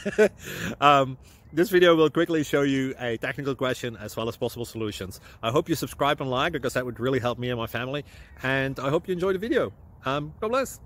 This video will quickly show you a technical question as well as possible solutions. I hope you subscribe and like, because that would really help me and my family. And I hope you enjoy the video. God bless.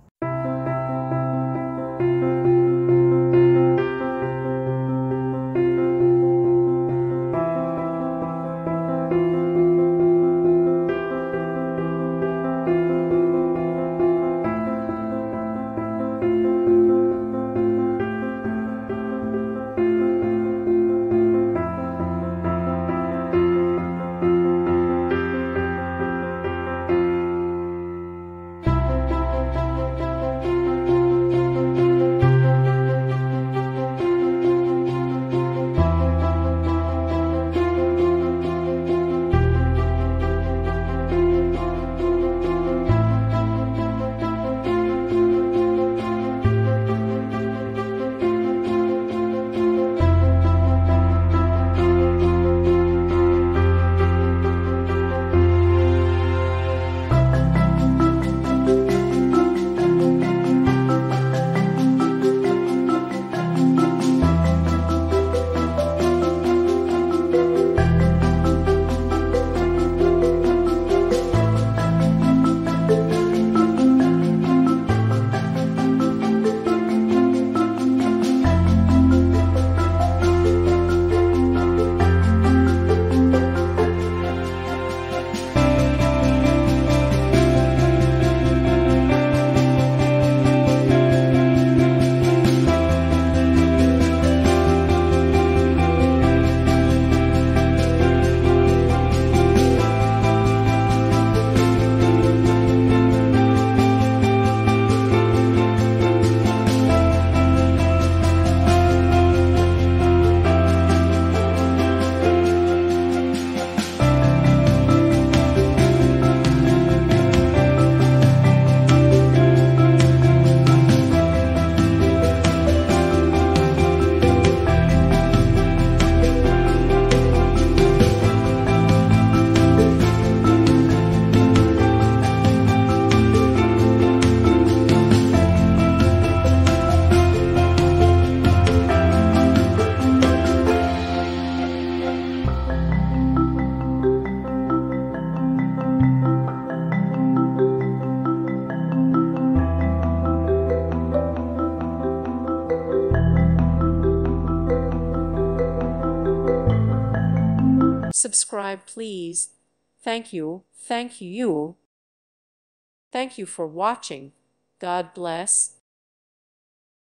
Subscribe, please. Thank you. Thank you. Thank you for watching. God bless.